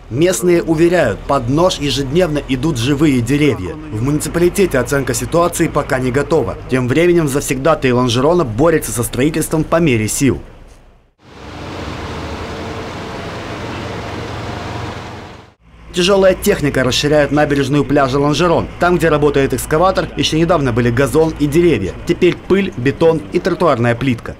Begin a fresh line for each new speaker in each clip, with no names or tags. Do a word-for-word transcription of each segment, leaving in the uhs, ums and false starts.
Местные уверяют, под нож ежедневно идут живые деревья. В муниципалитете оценка ситуации пока не готова. Тем временем завсегдатаи Лонжерона борются со строительством по мере сил. Тяжелая техника расширяет набережную пляжа Лонжерон. Там, где работает экскаватор, еще недавно были газон и деревья. Теперь пыль, бетон и тротуарная плитка.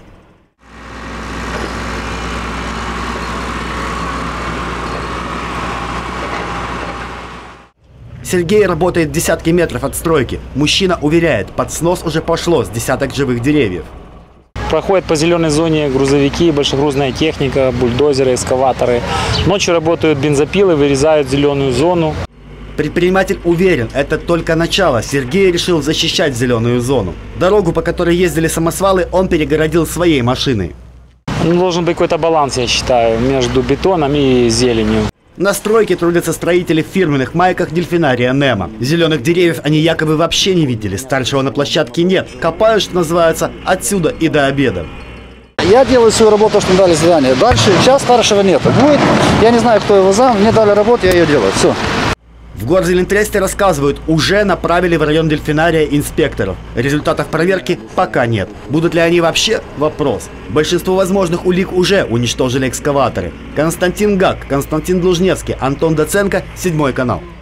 Сергей работает в десятки метров от стройки. Мужчина уверяет, под снос уже пошло с десяток живых деревьев.
Проходят по зеленой зоне грузовики, большегрузная техника, бульдозеры, экскаваторы. Ночью работают бензопилы, вырезают зеленую зону.
Предприниматель уверен, это только начало. Сергей решил защищать зеленую зону. Дорогу, по которой ездили самосвалы, он перегородил своей машиной.
Ну, должен быть какой-то баланс, я считаю, между бетоном и зеленью.
На стройке трудятся строители в фирменных майках дельфинария Немо. Зеленых деревьев они якобы вообще не видели, старшего на площадке нет. Копают, что называется, отсюда и до обеда.
Я делаю свою работу, что мне дали задание. Дальше сейчас старшего нет. Будет, я не знаю, кто его зам, мне дали работу, я ее делаю. Все.
В Горзелентресте рассказывают, уже направили в район дельфинария инспекторов. Результатов проверки пока нет. Будут ли они вообще? Вопрос. Большинство возможных улик уже уничтожили экскаваторы. Константин Гак, Константин Длужневский, Антон Доценко, Седьмой канал.